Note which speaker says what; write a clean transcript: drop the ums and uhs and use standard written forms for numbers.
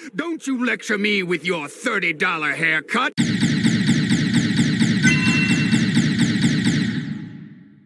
Speaker 1: Don't you lecture me with your $30 haircut.